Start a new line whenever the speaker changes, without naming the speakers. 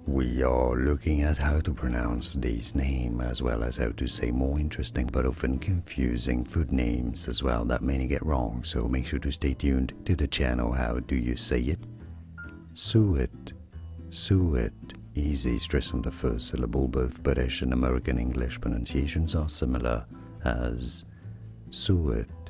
We are looking at how to pronounce this name as well as how to say more interesting but often confusing food names as well that many get wrong, so make sure to stay tuned to the channel. How do you say it? Suet. Suet. Easy stress on the first syllable. Both British and American English pronunciations are similar as suet.